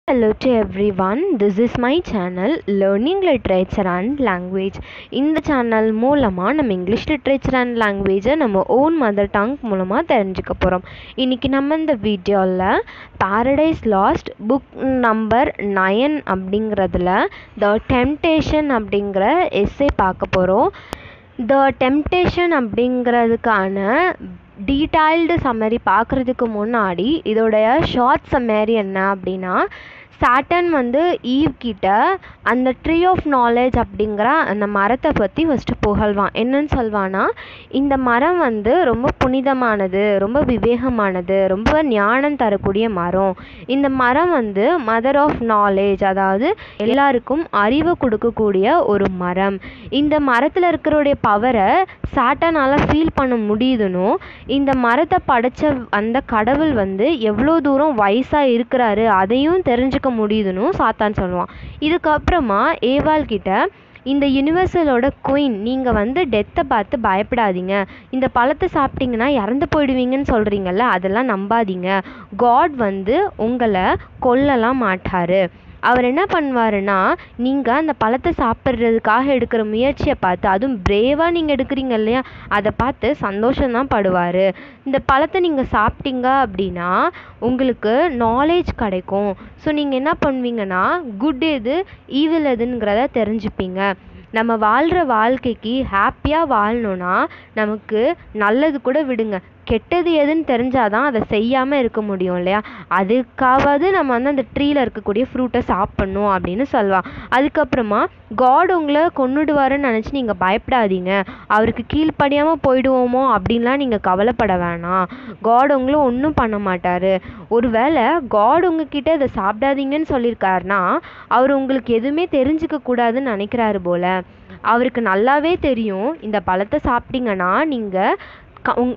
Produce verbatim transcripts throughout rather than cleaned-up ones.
Hello to everyone, this is my channel Learning Literature and Language. இந்த channel மூலமாக நம்ம English literature and லாங்குவேஜை நம்ம ஓன் மதர் டங் மூலமாக தெரிஞ்சுக்க போகிறோம். இன்றைக்கி நம்ம இந்த வீடியோவில் Paradise Lost book number nine அப்படிங்கிறதுல த டெம்டேஷன் அப்படிங்கிற எஸ்ஸே பார்க்க போகிறோம். த டெம்டேஷன் அப்படிங்கிறதுக்கான டீட்டெயில்டு சம்மரி பார்க்குறதுக்கு முன்னாடி இதோடைய ஷார்ட் சம்மரி என்ன அப்படின்னா, சாட்டன் வந்து ஈவ் கிட்ட அந்த ட்ரீ ஆஃப் நாலேஜ் அப்படிங்கிற அந்த மரத்தை பற்றி ஃபஸ்ட்டு புகழ்வான். என்னன்னு சொல்வான்னா, இந்த மரம் வந்து ரொம்ப புனிதமானது, ரொம்ப விவேகமானது, ரொம்ப ஞானம் தரக்கூடிய மரம். இந்த மரம் வந்து மதர் ஆஃப் நாலேஜ், அதாவது எல்லாருக்கும் அறிவை கொடுக்கக்கூடிய ஒரு மரம். இந்த மரத்தில் இருக்கிறோடைய பவரை சாட்டனால் ஃபீல் பண்ண முடியுதுன்னு, இந்த மரத்தை படைத்த அந்த கடவுள் வந்து எவ்வளோ தூரம் வயசாக இருக்கிறாரு அதையும் தெரிஞ்சுக்க முடியுதுன்னு சாத்தான் சொல்லுவான். இதுக்கப்புறமா ஏவாள் கிட்ட, இந்த யூனிவர்சலோட குயின், நீங்கள் வந்து டெத்தை பார்த்து பயப்படாதீங்க, இந்த பழத்தை சாப்பிட்டீங்கன்னா இறந்து போயிடுவீங்கன்னு சொல்கிறீங்கல்ல, அதெல்லாம் நம்பாதீங்க. காட் வந்து உங்களை கொல்லலாம் மாட்டார். அவர் என்ன பண்ணுவாருன்னா, நீங்கள் அந்த பழத்தை சாப்பிட்றதுக்காக எடுக்கிற முயற்சியை பார்த்து, அதுவும் பிரேவாக நீங்கள் எடுக்கிறீங்க இல்லையா, அதை பார்த்து சந்தோஷம்தான் படுவார். இந்த பழத்தை நீங்கள் சாப்பிட்டீங்க அப்படின்னா உங்களுக்கு நாலேஜ் கிடைக்கும். ஸோ நீங்கள் என்ன பண்ணுவீங்கன்னா, குட் எது ஈவில் எதுங்கிறத தெரிஞ்சுப்பீங்க. நம்ம வாழ்கிற வாழ்க்கைக்கு ஹாப்பியாக வாழணுன்னா நமக்கு நல்லது கூட விடுங்க, கெட்டது எதுன்னு தெரிஞ்சாதான் அதை செய்யாமல் இருக்க முடியும் இல்லையா, அதுக்காவது நம்ம வந்து அந்த ட்ரீயில் இருக்கக்கூடிய ஃப்ரூட்டை சாப்பிட்ணும் அப்படின்னு சொல்லுவாள். அதுக்கப்புறமா காட் உங்களை கொன்னுடுவாருன்னு நினச்சி நீங்கள் பயப்படாதீங்க, அவருக்கு கீழ்ப்படியாமல் போயிடுவோமோ அப்படின்லாம் நீங்கள் கவலைப்பட வேணாம். காட் உங்களை ஒன்றும் பண்ண மாட்டார். ஒரு வேளை காட் உங்ககிட்ட இதை சாப்பிடாதீங்கன்னு சொல்லியிருக்காருனா அவர் உங்களுக்கு எதுவுமே தெரிஞ்சுக்க கூடாதுன்னு நினைக்கிறாரு போல். அவருக்கு நல்லாவே தெரியும் இந்த பழத்தை சாப்பிட்டீங்கன்னா நீங்கள் க உங்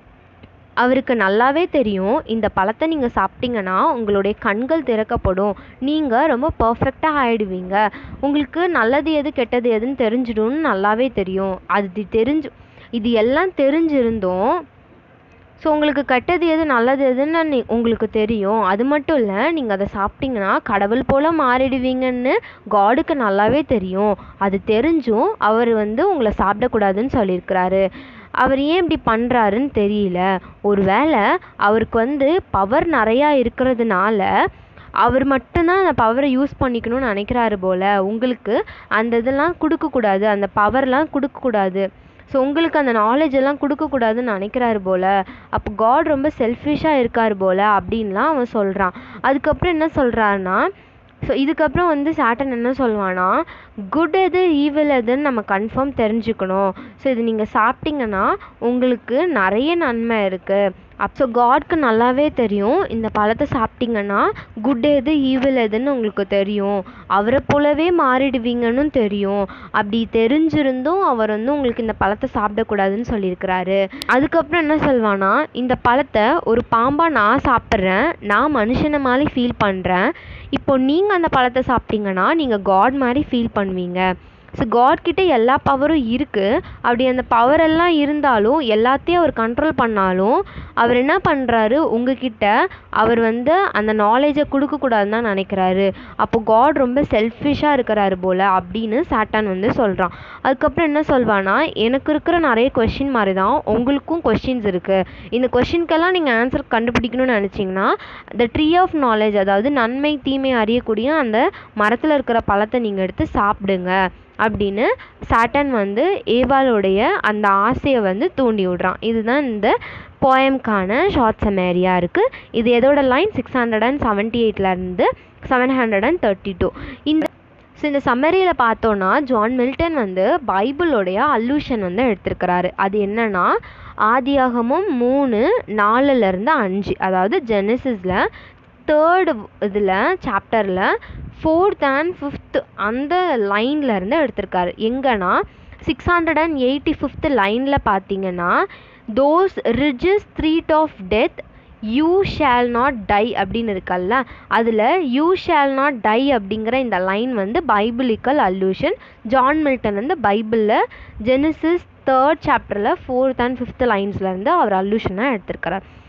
அவருக்கு நல்லாவே தெரியும் இந்த பழத்தை நீங்கள் சாப்பிட்டீங்கன்னா உங்களுடைய கண்கள் திறக்கப்படும், நீங்கள் ரொம்ப பர்ஃபெக்டாக ஆகிடுவீங்க, உங்களுக்கு நல்லது எது கெட்டது எதுன்னு தெரிஞ்சிடும்னு நல்லாவே தெரியும். அது தெரிஞ்சு இது எல்லாம் தெரிஞ்சிருந்தோம் ஸோ உங்களுக்கு கெட்டது எது நல்லது எதுன்னு நீ உங்களுக்கு தெரியும். அது மட்டும் இல்லை, நீங்கள் அதை சாப்பிட்டீங்கன்னா கடவுள் போல் மாறிடுவீங்கன்னு காடுக்கு நல்லாவே தெரியும். அது தெரிஞ்சும் அவர் வந்து உங்களை சாப்பிடக்கூடாதுன்னு சொல்லியிருக்கிறாரு. அவர் ஏன் இப்படி பண்ணுறாருன்னு தெரியல. ஒரு வேளை அவருக்கு வந்து பவர் நிறையா இருக்கிறதுனால அவர் மட்டும்தான் அந்த பவரை யூஸ் பண்ணிக்கணும்னு நினைக்கிறாரு போல். உங்களுக்கு அந்த இதெல்லாம் கொடுக்கக்கூடாது, அந்த பவர்லாம் கொடுக்கக்கூடாது, ஸோ உங்களுக்கு அந்த நாலேஜ் எல்லாம் கொடுக்கக்கூடாதுன்னு நினைக்கிறாரு போல். அப்போ காட் ரொம்ப செல்ஃபிஷாக இருக்கார் போல் அப்படின்லாம் அவன் சொல்கிறான். அதுக்கப்புறம் என்ன சொல்கிறாருன்னா, ஸோ இதுக்கப்புறம் வந்து சாட்டன் என்ன சொல்லுவான்னா, குட் எது ஈவில் எதுன்னு நம்ம கன்ஃபார்ம் தெரிஞ்சுக்கணும். ஸோ இது நீங்கள் சாப்பிட்டீங்கன்னா உங்களுக்கு நிறைய நன்மை இருக்குது. அப்போ காட்க்கு நல்லாவே தெரியும் இந்த பழத்தை சாப்பிட்டீங்கன்னா குட் எது ஈவில் எதுன்னு உங்களுக்கு தெரியும், அவரை போலவே மாறிடுவீங்கன்னு தெரியும். அப்படி தெரிஞ்சிருந்தும் அவர் வந்து உங்களுக்கு இந்த பழத்தை சாப்பிடக்கூடாதுன்னு சொல்லியிருக்கிறாரு. அதுக்கப்புறம் என்ன சொல்வானா, இந்த பழத்தை ஒரு பாம்பாக நான் சாப்பிட்றேன், நான் மனுஷனை மாதிரி ஃபீல் பண்ணுறேன், இப்போ நீங்கள் அந்த பழத்தை சாப்பிட்டீங்கன்னா நீங்கள் காட் மாதிரி ஃபீல் பண்ணுவீங்க. ஸோ காட்கிட்ட எல்லா பவரும் இருக்குது. அப்படி அந்த பவரெல்லாம் இருந்தாலும் எல்லாத்தையும் அவர் கண்ட்ரோல் பண்ணாலும் அவர் என்ன பண்ணுறாரு, உங்ககிட்ட அவர் வந்து அந்த நாலேஜை கொடுக்கக்கூடாதுன்னு தான் நினைக்கிறாரு. அப்போது காட் ரொம்ப செல்ஃபிஷாக இருக்கிறாரு போல் அப்படின்னு சாட்டன் வந்து சொல்கிறான். அதுக்கப்புறம் என்ன சொல்வானா, எனக்கு இருக்கிற நிறைய கொஷின் மாதிரி தான் உங்களுக்கும் கொஷின்ஸ் இருக்குது, இந்த கொஷின்கெல்லாம் நீங்கள் ஆன்சர் கண்டுபிடிக்கணும்னு நினச்சிங்கன்னா த ட்ரீ ஆஃப் நாலேஜ், அதாவது நன்மை தீமை அறியக்கூடிய அந்த மரத்தில் இருக்கிற பழத்தை நீங்கள் எடுத்து சாப்பிடுங்க அப்படின்னு சாட்டன் வந்து ஏவாளுடைய அந்த ஆசையை வந்து தூண்டி விடுறான். இதுதான் இந்த போயம்கான ஷார்ட் சம்மரியாக இருக்குது. இது எதோட line six hundred and seventy எயிட்லேருந்து seven hundred and thirty two. இந்த ஸோ இந்த சம்மரியில் பார்த்தோன்னா ஜான் மில்டன் வந்து பைபிளோடைய அல்லூஷன் வந்து எடுத்திருக்கிறாரு. அது என்னன்னா, ஆதியாகமும் மூணு நாலுலேருந்து அஞ்சு, அதாவது ஜெனசிஸில் தேர்டு இதில் சாப்டரில் ஃபோர்த் அண்ட் ஃபிஃப்த் அந்த லைன்லேருந்து எடுத்திருக்காரு. எங்கன்னா six hundred and eighty fifth லைனில் பார்த்தீங்கன்னா, those rigid threats of death you shall not die அப்படின்னு இருக்கல்ல, அதில் யூ ஷேல் நாட் டை அப்படிங்கிற இந்த லைன் வந்து பைபிளிக்கல் அல்லூஷன். ஜான் மில்டன் வந்து பைபிளில் ஜெனசிஸ் தேர்ட் சாப்டரில் ஃபோர்த் அண்ட் ஃபிஃப்த் லைன்ஸ்லேருந்து அவர் அல்லூஷனாக எடுத்திருக்கிறார்.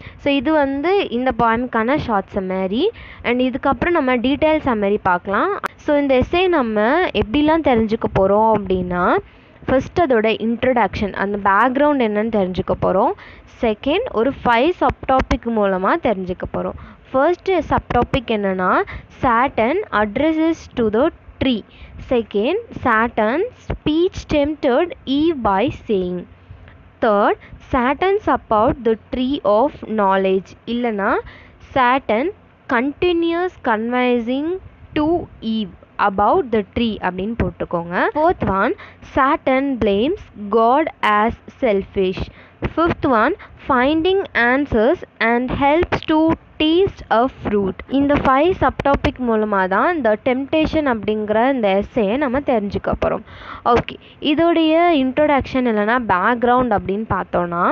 ஸோ இது வந்து இந்த பாயிண்ட்கான ஷார்ட் சம்மரி. அண்ட் இதுக்கப்புறம் நம்ம டீட்டெயில் சம்மரி பார்க்கலாம். ஸோ இந்த எஸ்ஸே நம்ம எப்படிலாம் தெரிஞ்சுக்க போகிறோம் அப்படின்னா, ஃபர்ஸ்ட் அதோட இன்ட்ரடக்ஷன், அந்த பேக்ரவுண்ட் என்னன்னு தெரிஞ்சுக்க போகிறோம். செகண்ட் ஒரு ஃபைவ் சப்டாபிக் மூலமாக தெரிஞ்சுக்க போகிறோம். ஃபர்ஸ்ட் சப்டாபிக் என்னென்னா Satan addresses to the tree. Second, Satan speech tempted Eve by saying. Third, Saturn support the tree of knowledge. இல்லனா Saturn continues conversing to Eve about the tree அப்படின்னு போட்டுக்கோங்க. Fourth one, Saturn blames God as selfish. Fifth one, finding answers and helps to taste a fruit. இந்த five subtopic மூலமாக தான் இந்த temptation அப்படிங்கிற இந்த எஸ்ஸையை நம்ம தெரிஞ்சுக்க போகிறோம். ஓகே, இதோடைய இன்ட்ரோடக்ஷன் இல்லைனா பேக்ரவுண்ட் அப்படின்னு பார்த்தோன்னா,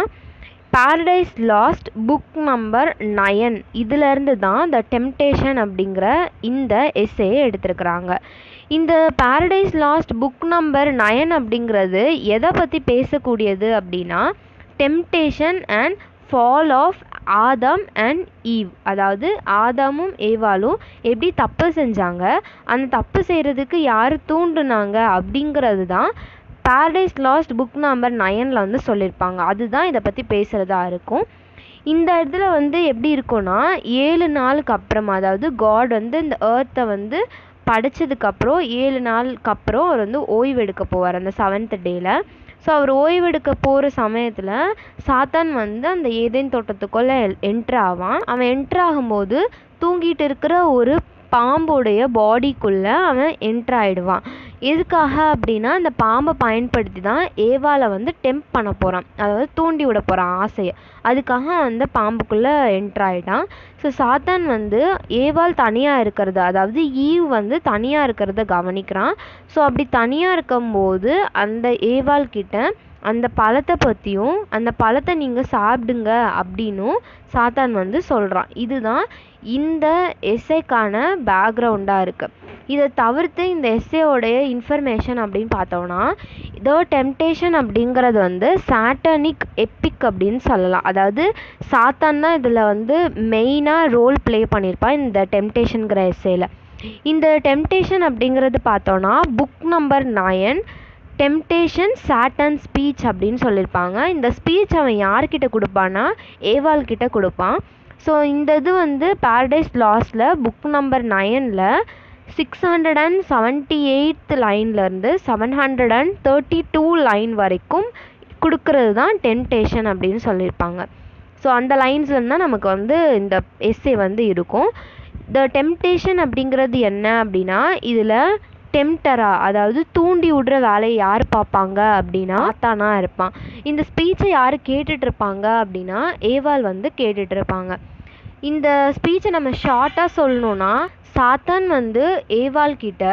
Paradise Lost book number nine இதிலேருந்து தான் இந்த டெம்டேஷன் அப்படிங்கிற இந்த எஸ்ஸையை எடுத்திருக்கிறாங்க. இந்த Paradise Lost book number nine அப்படிங்கிறது எதை பற்றி பேசக்கூடியது அப்படின்னா, temptation and fall of Adam and Eve. அதாவது ஆதாமும் ஏவாலும் எப்படி தப்பு செஞ்சாங்க, அந்த தப்பு செய்கிறதுக்கு யார் தூண்டுனாங்க அப்படிங்கிறது தான் பாரடைஸ் லாஸ்ட் புக் நம்பர் நயனில் வந்து சொல்லியிருப்பாங்க. அதுதான் இதை பற்றி பேசுகிறதா இருக்கும். இந்த இடத்துல வந்து எப்படி இருக்கும்னா, ஏழு நாளுக்கு அப்புறமா, அதாவது காட் வந்து இந்த ஏர்த்தை வந்து படைச்சதுக்கப்புறம் ஏழு நாளுக்கு அப்புறம் அவர் வந்து ஓய்வு எடுக்க போவார் அந்த செவன்த் டேயில். ஸோ அவர் ஓய்வெடுக்க போகிற சமயத்தில் சாத்தான் வந்து அந்த ஏதேன் தோட்டத்துக்குள்ளே என்ட்ரு ஆவான். அவன் என்ட்ரு ஆகும்போது தூங்கிட்டு இருக்கிற ஒரு பாம்போடைய பாடிக்குள்ளே அவன் என்ட்ரு ஆகிடுவான். எதுக்காக அப்படின்னா, அந்த பாம்பை பயன்படுத்தி தான் ஏவாளை வந்து டெம்ப் பண்ண போகிறான், அதாவது தூண்டி விட போகிறான் ஆசையை. அதுக்காக அந்த பாம்புக்குள்ளே என்ட்ரு ஆகிட்டான். ஸோ சாத்தான் வந்து ஏவாள் தனியாக இருக்கிறத, அதாவது ஈவ் வந்து தனியாக இருக்கிறத கவனிக்கிறான். ஸோ அப்படி தனியாக இருக்கும்போது அந்த ஏவாள் கிட்ட அந்த பழத்தை பற்றியும் அந்த பழத்தை நீங்கள் சாப்பிடுங்க அப்படின்னும் சாத்தான் வந்து சொல்கிறான். இதுதான் இந்த எஸ்ஸேக்கான பேக்ரவுண்டாக இருக்குது. இதை தவிர்த்து இந்த எஸ்ஸேயோடைய இன்ஃபர்மேஷன் அப்படின்னு பார்த்தோன்னா, த டெம்டேஷன் அப்படிங்கிறது வந்து சாட்டனிக் எப்பிக் அப்படின்னு சொல்லலாம். அதாவது சாத்தான் தான் இதில் வந்து மெயினாக ரோல் ப்ளே பண்ணியிருப்பான் இந்த டெம்டேஷனுங்கிற எஸ்ஸேயில். இந்த டெம்டேஷன் அப்படிங்கிறது பார்த்தோன்னா book number nine temptation Satan speech அப்படின்னு சொல்லியிருப்பாங்க. இந்த ஸ்பீச் அவன் யார்கிட்ட கொடுப்பான்னா ஏவாள் கிட்ட கொடுப்பான். ஸோ இந்த இது வந்து பாரடைஸ் லாஸ்டில் புக் நம்பர் நயனில் six hundred and seventy eighth லைன்லேருந்து seven hundred and thirty two line வரைக்கும் கொடுக்கறது தான் டெம்டேஷன் அப்படின்னு சொல்லியிருப்பாங்க. ஸோ அந்த லைன்ஸ்லேருந்து தான் நமக்கு வந்து இந்த எஸ்ஸே வந்து இருக்கும். த டெம்டேஷன் அப்படிங்கிறது என்ன அப்படின்னா, இதில் டெம்டரா, அதாவது தூண்டி விடுற வேலையை யார் பார்ப்பாங்க அப்படின்னா சாத்தானா இருப்பான். இந்த ஸ்பீச்சை யார் கேட்டுட்ருப்பாங்க அப்படின்னா ஏவாள் வந்து கேட்டுட்ருப்பாங்க. இந்த ஸ்பீச்சை நம்ம ஷார்ட்டாக சொல்லணுன்னா, சாத்தான் வந்து ஏவாள் கிட்ட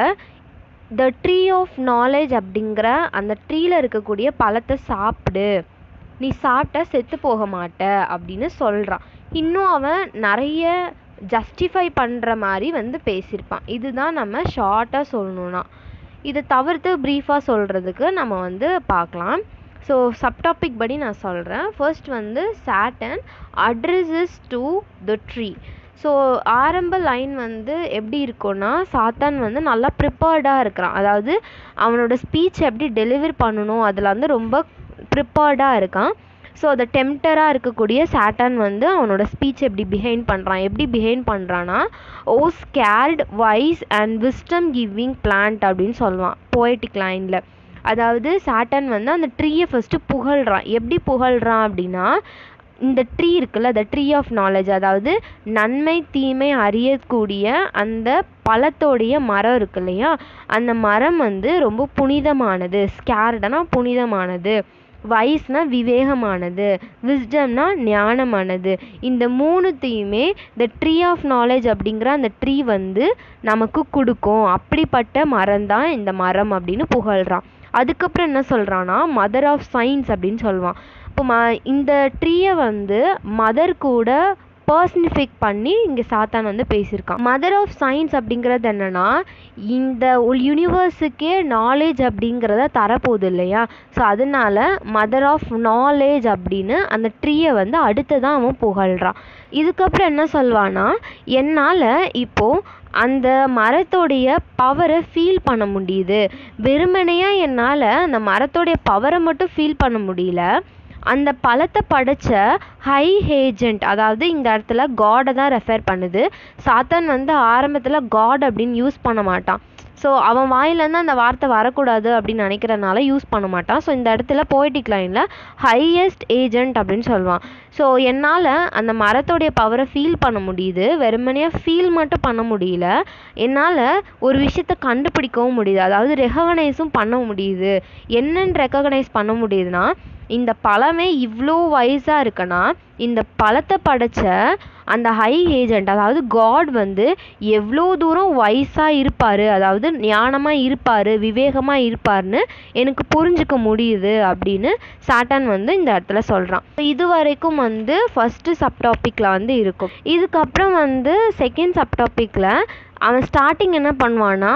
த ட்ரீ ஆஃப் நாலேஜ் அப்படிங்கிற அந்த ட்ரீயில் இருக்கக்கூடிய பழத்தை சாப்பிடு, நீ சாப்பிட்டா செத்து போக மாட்ட அப்படின்னு சொல்கிறான். இன்னும் அவன் நிறைய ஜஸ்டிஃபை பண்ணுற மாதிரி வந்து பேசியிருப்பான். இதுதான் நம்ம ஷார்ட்டாக சொல்லணுன்னா. இதை தவிர்த்து ப்ரீஃபாக சொல்கிறதுக்கு நம்ம வந்து பார்க்கலாம். ஸோ சப்டாபிக் படி நான் சொல்கிறேன். ஃபர்ஸ்ட் வந்து Satan addresses to the tree. So ஆரம்ப லைன் வந்து எப்படி இருக்குன்னா, சாத்தான் வந்து நல்லா ப்ரிப்பேர்டாக இருக்கிறான். அதாவது அவனோட ஸ்பீச் எப்படி டெலிவர் பண்ணணும் அதில் வந்து ரொம்ப ப்ரிப்பேர்டாக இருக்கான். ஸோ அதை டெம்டராக இருக்கக்கூடிய சாட்டன் வந்து அவனோட ஸ்பீச் எப்படி பிஹேவ் பண்ணுறான் எப்படி பிஹேவ் பண்ணுறான்னா O sacred wise and wisdom giving plant அப்படின்னு சொல்லுவான் போயட்டிக் லைனில். அதாவது சாட்டன் வந்து அந்த ட்ரீயை ஃபஸ்ட்டு புகழ்கிறான். எப்படி புகழ்கிறான் அப்படின்னா, இந்த ட்ரீ இருக்குல்ல, த ட்ரீ ஆஃப் நாலேஜ், அதாவது நன்மை தீமை அறியக்கூடிய அந்த பழத்தோடைய மரம் இருக்கு இல்லையா, அந்த மரம் வந்து ரொம்ப புனிதமானது. ஸ்கேர்டனா புனிதமானது, வைஸ்னா விவேகமானது, விஸ்டம்னா ஞானமானது. இந்த மூணுத்தையுமே த ட்ரீ ஆஃப் நாலேஜ் அப்படிங்கிற அந்த ட்ரீ வந்து நமக்கு கொடுக்கும். அப்படிப்பட்ட மரம் தான் இந்த மரம் அப்படின்னு புகழ்கிறான். அதுக்கப்புறம் என்ன சொல்கிறான்னா, மதர் ஆஃப் சயின்ஸ் அப்படின்னு சொல்லுவான். இப்போ ம இந்த ட்ரீயை வந்து மதர் கூட பர்சனிஃபிக் பண்ணி இங்கே சாத்தான் வந்து பேசியிருக்கான். மதர் ஆஃப் சயின்ஸ் அப்படிங்கிறது என்னென்னா, இந்த யூனிவர்ஸுக்கே நாலேஜ் அப்படிங்கிறத தரப்போகுது இல்லையா? ஸோ அதனால மதர் ஆஃப் நாலேஜ் அப்படின்னு அந்த ட்ரீயை வந்து அடுத்ததான் அவன் புகழ்கிறான். இதுக்கப்புறம் என்ன சொல்வான்னா, என்னால் இப்போது அந்த மரத்தோடைய பவரை ஃபீல் பண்ண முடியுது. வெறுமனையாக என்னால் அந்த மரத்தோடைய பவரை மட்டும் ஃபீல் பண்ண முடியல, அந்த பழத்தை படைச்ச ஹை ஏஜென்ட், அதாவது இந்த இடத்துல காடை தான் ரெஃபர் பண்ணுது. சாத்தான் வந்து ஆரம்பத்தில் காட் அப்படின்னு யூஸ் பண்ண மாட்டான். ஸோ அவன் வாயிலேருந்து அந்த வார்த்தை வரக்கூடாது அப்படின்னு நினைக்கிறனால யூஸ் பண்ண மாட்டான். ஸோ இந்த இடத்துல போய்டிக் லைனில் ஹையஸ்ட் ஏஜென்ட் அப்படின்னு சொல்லுவான். ஸோ என்னால் அந்த மரத்தோடைய பவரை ஃபீல் பண்ண முடியுது, வெறுமனையாக ஃபீல் மட்டும் பண்ண முடியல, என்னால் ஒரு விஷயத்தை கண்டுபிடிக்கவும் முடியுது, அதாவது ரெகக்னைஸும் பண்ண முடியுது. என்னென்னு ரெகக்னைஸ் பண்ண முடியுதுன்னா, இந்த பழமே இவ்வளோ வயசாக இருக்குன்னா இந்த பழத்தை படைச்ச அந்த ஹை ஏஜென்ட், அதாவது காட் வந்து எவ்வளோ தூரம் வயசாக இருப்பார், அதாவது ஞானமாக இருப்பார், விவேகமாக இருப்பார்னு எனக்கு புரிஞ்சுக்க முடியுது அப்படின்னு சாத்தான் வந்து இந்த இடத்துல சொல்கிறான். இது வரைக்கும் வந்து ஃபஸ்ட்டு சப்டாபிக்கில் வந்து இருக்கும். இதுக்கப்புறம் வந்து செகண்ட் சப்டாபிக்கில் அவன் ஸ்டார்டிங் என்ன பண்ணுவான்னா,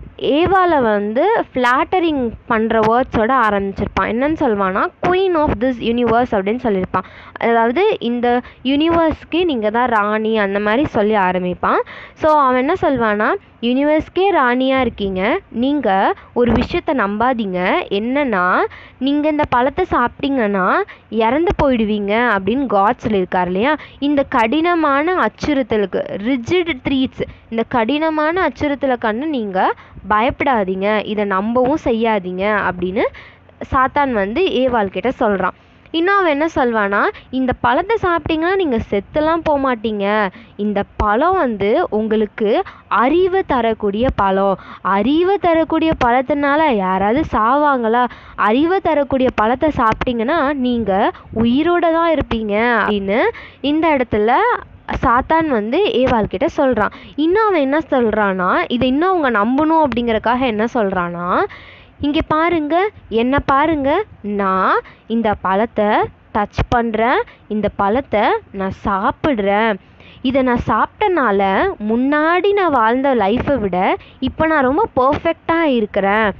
ஏவால வந்து ஃப்ளாட்டரிங் பண்ணுற வேர்ட்ஸோட ஆரம்பிச்சிருப்பான். என்னன்னு சொல்வான்னா, குயின் ஆஃப் திஸ் யூனிவர்ஸ் அப்படின்னு சொல்லியிருப்பான். அதாவது இந்த யூனிவர்ஸ்க்கு நீங்கள் தான் ராணி அந்த மாதிரி சொல்லி ஆரம்பிப்பான். ஸோ அவன் என்ன சொல்வான்னா, யூனிவர்ஸ்க்கே ராணியாக இருக்கீங்க, நீங்கள் ஒரு விஷயத்தை நம்பாதீங்க, என்னன்னா நீங்கள் இந்த பழத்தை சாப்பிட்டீங்கன்னா இறந்து போயிடுவீங்க அப்படின்னு காட் சொல்லியிருக்கார் இல்லையா? இந்த கடினமான அச்சுறுத்தலுக்கு, ரிஜிட் த்ரீட்ஸ், இந்த கடினமான அச்சுறுத்தலை கண்டு நீங்கள் பயப்படாதீங்க, இதை நம்பவும் செய்யாதீங்க அப்படின்னு சாத்தான் வந்து ஏவாள் கிட்ட சொல்கிறான். இன்னும் அவன் என்ன சொல்வானா, இந்த பழத்தை சாப்பிட்டீங்கன்னா நீங்கள் செத்துலாம் போக மாட்டீங்க, இந்த பழம் வந்து உங்களுக்கு அறிவை தரக்கூடிய பழம், அறிவை தரக்கூடிய பழத்தினால யாராவது சாவாங்களா? அறிவை தரக்கூடிய பழத்தை சாப்பிட்டீங்கன்னா நீங்கள் உயிரோடு தான் இருப்பீங்க அப்படின்னு இந்த இடத்துல சாத்தான் வந்து ஏவாள் கிட்ட சொல்கிறான். இன்னும் அவன் என்ன சொல்கிறான்னா, இதை இன்னும் அவங்க நம்பணும் அப்படிங்கிறக்காக என்ன சொல்கிறான்னா, இங்கே பாருங்க, என்ன பாருங்க, நான் இந்த பழத்தை டச் பண்ணுறேன், இந்த பழத்தை நான் சாப்பிட்றேன், இதை நான் சாப்பிட்டனால முன்னாடி நான் வாழ்ந்த லைஃப்பை விட இப்போ நான் ரொம்ப பர்ஃபெக்டாக இருக்கிறேன்,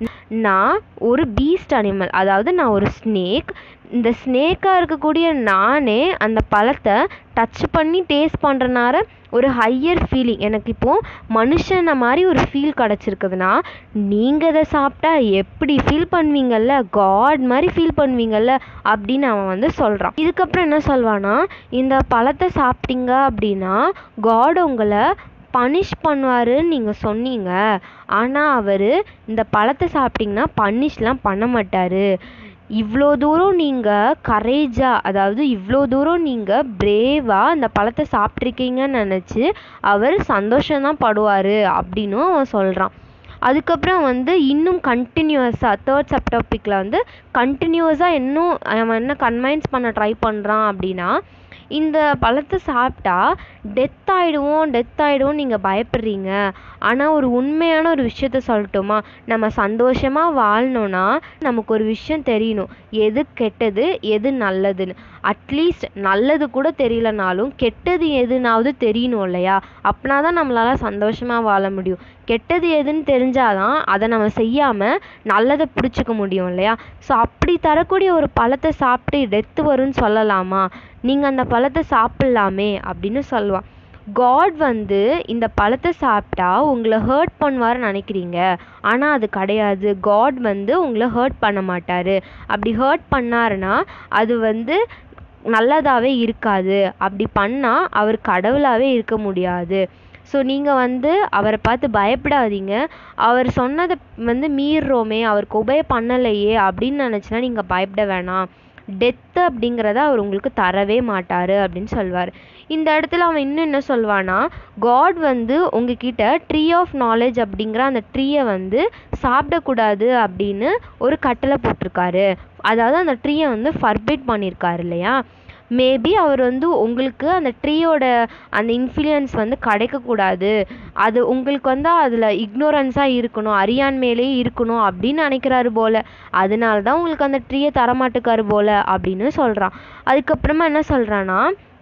நான் ஒரு பீஸ்ட் அனிமல், அதாவது நான் ஒரு ஸ்னேக், இந்த ஸ்னேக்காக இருக்கக்கூடிய நானே அந்த பழத்தை டச் பண்ணி டேஸ்ட் பண்ணுறனால ஒரு ஹையர் ஃபீலிங், எனக்கு இப்போது மனுஷனை மாதிரி ஒரு ஃபீல் கிடச்சிருக்குதுன்னா நீங்கள் இதை சாப்பிட்டா எப்படி ஃபீல் பண்ணுவீங்கள்ல, காட் மாதிரி ஃபீல் பண்ணுவீங்கள்ல அப்படின்னு அவன் வந்து சொல்கிறான். இதுக்கப்புறம் என்ன சொல்வானா, இந்த பழத்தை சாப்பிட்டீங்க அப்படின்னா காட் உங்களை பனிஷ் பண்ணுவாருன்னு நீங்கள் சொன்னீங்க, ஆனால் அவர் இந்த பழத்தை சாப்பிட்டிங்கன்னா பனிஷ்லாம் பண்ண மாட்டார், இவ்வளோ தூரம் நீங்கள் கரேஜாக, அதாவது இவ்வளோ தூரம் நீங்கள் பிரேவாக அந்த பழத்தை சாப்பிட்ருக்கீங்கன்னு நினச்சி அவர் சந்தோஷம்தான் படுவார் அப்படின்னும் அவன் சொல்கிறான். அதுக்கப்புறம் வந்து இன்னும் கண்டினியூஸாக தேர்ட் சப்டாபிக்கில் வந்து கண்டினியூஸாக இன்னும் அவன் என்ன கன்வைன்ஸ் பண்ண ட்ரை பண்ணுறான் அப்படின்னா, இந்த பழத்தை சாப்பிட்டா டெத் ஆகிடுவோம் டெத் ஆகிடுவோம் நீங்கள் பயப்படுறீங்க, ஆனால் ஒரு உண்மையான ஒரு விஷயத்த சொல்லட்டுமா, நம்ம சந்தோஷமாக வாழணுன்னா நமக்கு ஒரு விஷயம் தெரியணும், எது கெட்டது எது நல்லதுன்னு. அட்லீஸ்ட் நல்லது கூட தெரியலனாலும் கெட்டது எதுனாவது தெரியணும் இல்லையா? அப்படின்னா தான் நம்மளால் சந்தோஷமாக வாழ முடியும். கெட்டது எதுன்னு தெரிஞ்சாதான் அதை நம்ம செய்யாமல் நல்லதை பிடிச்சிக்க முடியும் இல்லையா? ஸோ அப்படி தரக்கூடிய ஒரு பழத்தை சாப்பிட்டு டெத்து வரும்னு சொல்லலாமா? நீங்கள் அந்த பழத்தை சாப்பிட்லாமே அப்படின்னு சொல்லுவான். காட் வந்து இந்த பழத்தை சாப்பிட்டா உங்களை ஹர்ட் பண்ணுவார்னு நினைக்கிறீங்க, ஆனால் அது கிடையாது. காட் வந்து உங்களை ஹர்ட் பண்ண மாட்டார். அப்படி ஹர்ட் பண்ணாருன்னா அது வந்து நல்லதாகவே இருக்காது. அப்படி பண்ணால் அவர் கடவுளாகவே இருக்க முடியாது. ஸோ நீங்கள் வந்து அவரை பார்த்து பயப்படாதீங்க, அவர் சொன்னதை வந்து மீறுறோமே, அவருக்கு ஒபே பண்ணலையே அப்படின்னு நினச்சினா நீங்கள் பயப்பட வேணாம், டெத்து அப்படிங்கிறத அவர் உங்களுக்கு தரவே மாட்டார் அப்படின்னு சொல்வார். இந்த இடத்துல அவன் இன்னும் என்ன சொல்வானா, காட் வந்து உங்ககிட்ட ட்ரீ ஆஃப் நாலேஜ் அப்படிங்கிற அந்த ட்ரீயை வந்து சாப்பிடக்கூடாது அப்படின்னு ஒரு கட்டளை போட்டிருக்காரு. அதாவது அந்த ட்ரீயை வந்து ஃபர்பிட் பண்ணியிருக்காரு இல்லையா? மேபி அவர் வந்து உங்களுக்கு அந்த ட்ரீயோட அந்த இன்ஃப்ளூயன்ஸ் வந்து கிடைக்கக்கூடாது, அது உங்களுக்கு வந்து அதில் இக்னோரன்ஸாக இருக்கணும், அறியாண்மையிலே இருக்கணும் அப்படின்னு நினைக்கிறாரு போல், அதனால தான் உங்களுக்கு அந்த ட்ரீயை தரமாட்டுக்காரு போல் அப்படின்னு சொல்கிறான். அதுக்கப்புறமா என்ன சொல்கிறான்னா,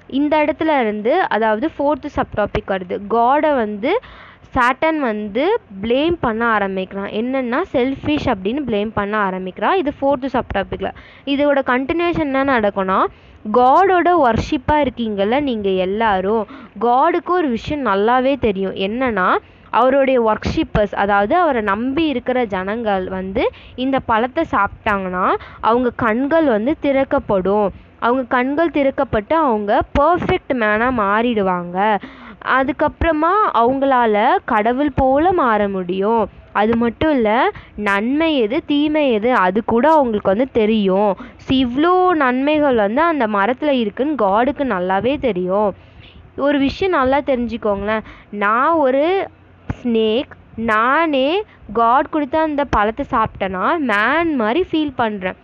இந்த இடத்துல இருந்து அதாவது ஃபோர்த்து சப்டாபிக் வருது. காடை வந்து சாட்டன் வந்து ப்ளேம் பண்ண ஆரம்பிக்கிறான். என்னென்னா செல்ஃபிஷ் அப்படின்னு ப்ளேம் பண்ண ஆரம்பிக்கிறான். இது ஃபோர்த்து சப்டாபிக்கில். இதோட கண்டினியூஷன் என்ன நடக்கும்னா, காடோட ஒர்ஷிப்பாக இருக்கீங்கள்ல நீங்கள் எல்லாரும், காடுக்கு ஒரு விஷயம் நல்லாவே தெரியும். என்னென்னா அவருடைய ஒர்க்ஷிப்பர்ஸ், அதாவது அவரை நம்பி இருக்கிற ஜனங்கள் வந்து இந்த பழத்தை சாப்பிட்டாங்கன்னா அவங்க கண்கள் வந்து திறக்கப்படும். அவங்க கண்கள் திறக்கப்பட்டு அவங்க பர்ஃபெக்ட் மேனாக மாறிடுவாங்க. அதுக்கப்புறமா அவங்களால கடவுள் போல மாற முடியும். அது மட்டும் இல்லை, நன்மை எது தீமை எது அது கூட அவங்களுக்கு வந்து தெரியும். ஸோ இவ்வளோ நன்மைகள் வந்து அந்த மரத்தில் இருக்குன்னு காடுக்கு நல்லாவே தெரியும். ஒரு விஷயம் நல்லா தெரிஞ்சுக்கோங்களேன், நான் ஒரு ஸ்னேக், நானே காட் கொடுத்த அந்த பழத்தை சாப்பிட்டேன்னா மேன் மாதிரி ஃபீல் பண்ணுறேன்.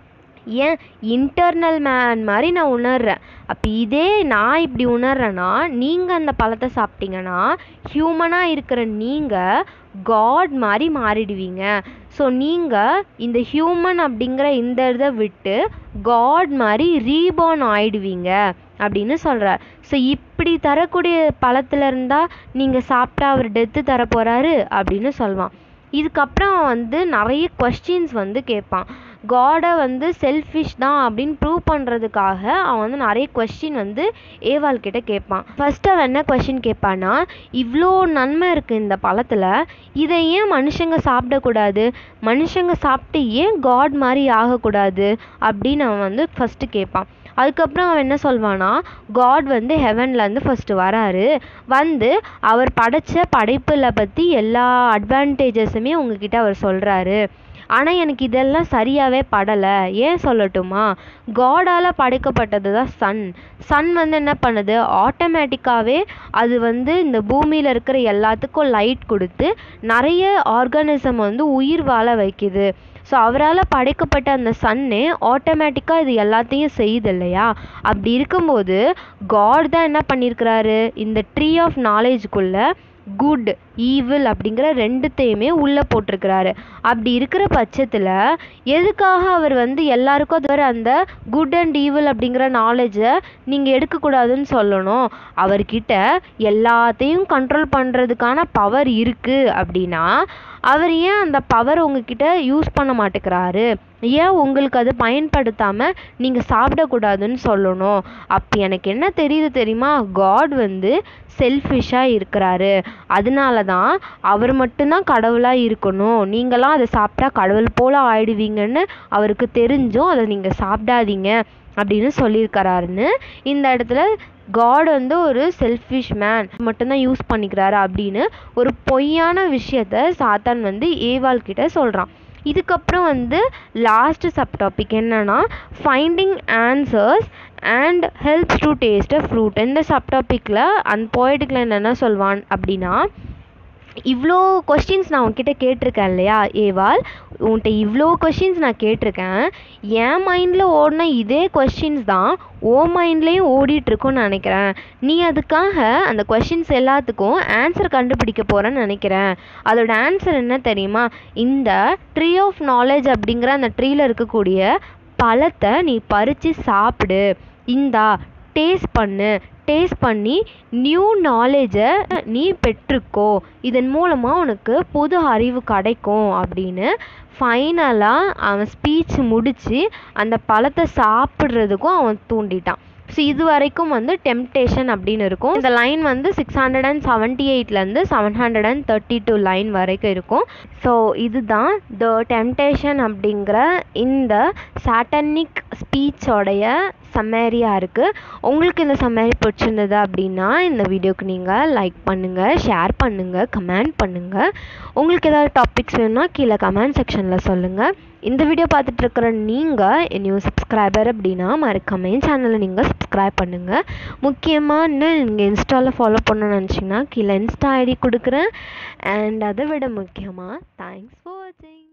ஏன் இன்டர்னல் மேன் மாதிரி நான் உணர்றேன். அப்போ இதே நான் இப்படி உணர்றேன்னா நீங்கள் அந்த பழத்தை சாப்பிட்டீங்கன்னா ஹியூமனாக இருக்கிற நீங்கள் காட் மாதிரி மாறிடுவீங்க. ஸோ நீங்கள் இந்த ஹியூமன் அப்படிங்கிற இந்த இதை விட்டு காட் மாதிரி ரீபார்ன் ஆயிடுவீங்க அப்படின்னு சொல்கிறார். ஸோ இப்படி தரக்கூடிய பழத்தில் இருந்தால் நீங்கள் சாப்பிட்டா அவர் டெத்து தர போகிறாரு அப்படின்னு சொல்லுவான். இதுக்கப்புறம் வந்து நிறைய கொஸ்டின்ஸ் வந்து கேட்பான். காடை வந்து செல்ஃபிஷ் தான் அப்படின்னு ப்ரூவ் பண்ணுறதுக்காக அவன் வந்து நிறைய கொஸ்டின் வந்து ஏவாள் கிட்ட கேட்பான். ஃபர்ஸ்ட் அவன் என்ன கொஸ்டின் கேட்பான்னா, இவ்வளோ நன்மை இருக்குது இந்த பழத்தில், இதை ஏன் மனுஷங்க சாப்பிடக்கூடாது, மனுஷங்க சாப்பிட்டு ஏன் காட் மாதிரி ஆகக்கூடாது அப்படின்னு அவன் வந்து ஃபஸ்ட்டு கேட்பான். அதுக்கப்புறம் அவன் என்ன சொல்வானா, காட் வந்து ஹெவன்லேருந்து ஃபஸ்ட்டு வராரு, வந்து அவர் படைத்த படைப்பில் பற்றி எல்லா அட்வான்டேஜஸுமே உங்ககிட்ட அவர் சொல்கிறாரு. ஆனால் எனக்கு இதெல்லாம் சரியாகவே படலை. ஏன் சொல்லட்டுமா, காடால் படைக்கப்பட்டது தான் சன். சன் வந்து என்ன பண்ணுது, ஆட்டோமேட்டிக்காகவே அது வந்து இந்த பூமியில் இருக்கிற எல்லாத்துக்கும் லைட் கொடுத்து நிறைய ஆர்கானிசம் வந்து உயிர் வாழ வைக்குது. ஸோ அவரால் படைக்கப்பட்ட அந்த சன்னு ஆட்டோமேட்டிக்காக இது எல்லாத்தையும் செய்யுது இல்லையா. அப்படி இருக்கும்போது காட் தான் என்ன பண்ணியிருக்கிறாரு, இந்த ட்ரீ ஆஃப் நாலேஜுக்குள்ளே குட் ஈவில் அப்படிங்கிற ரெண்டுத்தையுமே உள்ளே போட்டிருக்கிறாரு. அப்படி இருக்கிற பட்சத்தில் எதுக்காக அவர் வந்து எல்லாருக்கும் அது வர அந்த குட் அண்ட் ஈவில் அப்படிங்கிற நாலேஜை நீங்கள் எடுக்கக்கூடாதுன்னு சொல்லணும். அவர்கிட்ட எல்லாத்தையும் கண்ட்ரோல் பண்ணுறதுக்கான பவர் இருக்குது அப்படின்னா அவர் ஏன் அந்த பவர் உங்ககிட்ட யூஸ் பண்ண மாட்டேங்கிறாரு, ஏன் உங்களுக்கு அது பயன்படுத்தாமல் நீங்கள் சாப்பிடக்கூடாதுன்னு சொல்லணும். அப்போ எனக்கு என்ன தெரியுது தெரியுமா, காட் வந்து செல்ஃபிஷாக இருக்கிறாரு. அதனால தான் அவர் மட்டும்தான் கடவுளாக இருக்கணும், நீங்களாம் அதை சாப்பிட்டா கடவுள் போல் ஆயிடுவீங்கன்னு அவருக்கு தெரிஞ்சும் அதை நீங்கள் சாப்பிடாதீங்க அப்படின்னு சொல்லியிருக்கிறாருன்னு இந்த இடத்துல காட் வந்து ஒரு செல்ஃபிஷ் மேன் மட்டும்தான் யூஸ் பண்ணிக்கிறாரு அப்படின்னு ஒரு பொய்யான விஷயத்த சாத்தான் வந்து ஏவாள் கிட்ட சொல்கிறான். இதுக்கப்புறம் வந்து லாஸ்ட் சப்டாபிக் என்னன்னா, finding answers and helps to taste a fruit. இந்த சப்டாபிக்கில் அந்த போய்ட்டுக்கில் என்னென்ன சொல்வான் அப்படின்னா, இவ்வளோ கொஸ்டின்ஸ் நான் உன்கிட்ட கேட்டிருக்கேன் இல்லையா ஏவாள், உன்கிட்ட இவ்வளோ கொஸ்டின்ஸ் நான் கேட்டிருக்கேன், என் மைண்டில் ஓடின இதே கொஸ்டின்ஸ் தான் ஓ மைண்ட்லேயும் ஓடிட்டுருக்குன்னு நினைக்கிறேன். நீ அதுக்காக அந்த கொஸ்டின்ஸ் எல்லாத்துக்கும் ஆன்சர் கண்டுபிடிக்க போகிறேன்னு நினைக்கிறேன். அதோட ஆன்சர் என்ன தெரியுமா, இந்த ட்ரீ ஆஃப் நாலேஜ் அப்படிங்கிற அந்த ட்ரீயில் இருக்கக்கூடிய பழத்தை நீ பறித்து சாப்பிடு, இந்தா டேஸ்ட் பண்ணு, டேஸ்ட் பண்ணி நியூ நாலேஜை நீ பெற்றுக்கோ, இதன் மூலமாக உனக்கு புது அறிவு கிடைக்கும் அப்படின்னு ஃபைனலாக அவன் ஸ்பீச் முடித்து அந்த பழத்தை சாப்பிட்றதுக்கும் அவன் தூண்டிட்டான். ஸோ இது வரைக்கும் வந்து டெம்ப்டேஷன் அப்படின்னு இருக்கும். இந்த லைன் வந்து சிக்ஸ் ஹண்ட்ரட் அண்ட் செவன்ட்டி எயிட்லேருந்து seven hundred and thirty two line வரைக்கும் இருக்கும். ஸோ இதுதான் த டெம்ப்டேஷன் அப்படிங்கிற இந்த சாட்டனிக் ஸ்பீச்சோடைய சம்மேரியாக இருக்குது. உங்களுக்கு இந்த சம்மேரி பிடிச்சிருந்தது அப்படின்னா இந்த வீடியோக்கு நீங்கள் லைக் பண்ணுங்கள், ஷேர் பண்ணுங்கள், கமெண்ட் பண்ணுங்கள். உங்களுக்கு ஏதாவது டாபிக்ஸ் வேணும்னா கீழே கமெண்ட் செக்ஷனில் சொல்லுங்கள். இந்த வீடியோ பார்த்துட்ருக்குற நீங்கள் நியூ சப்ஸ்கிரைபர் அப்படின்னா மறக்காம என் சேனலை நீங்கள் சப்ஸ்கிரைப் பண்ணுங்கள். முக்கியமாக இன்னும் நீங்கள் இன்ஸ்டாவில் ஃபாலோ பண்ணணும்னு நினச்சிங்கன்னா கீழே இன்ஸ்டா ஐடி கொடுக்குறேன். அண்ட் அதை விட முக்கியமாக தேங்க்ஸ் ஃபார் வாட்சிங்.